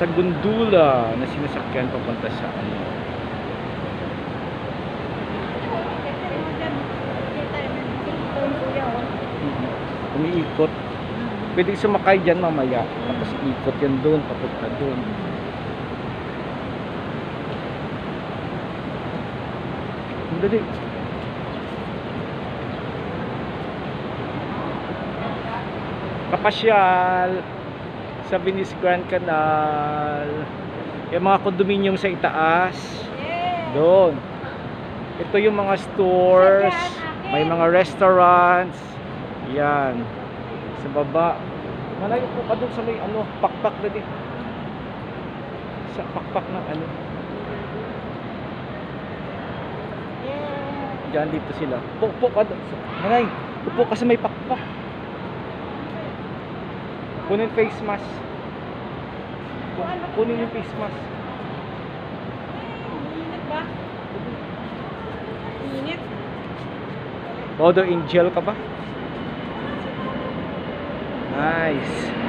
sa gundula na sinasakyan papunta sa ano. Umiikot. Pwede sumakay dyan mamaya. Tapos ikot yan doon, papunta doon. Ang dali. Kapasyal sa Venice Canal. Yung mga condominium sa itaas. Doon. Ito yung mga stores. May mga restaurants. Yan. Sa baba. Malayo po ka doon sa may ano, pakpak na din. Sa pakpak ng ano. Diyan dito sila. Pukpok ka doon. Manay, pukpok ka sa may pakpak. Kunin face mask. Kunin yung face mask. Init ba? Init? Todo in gel ka ba? Nice.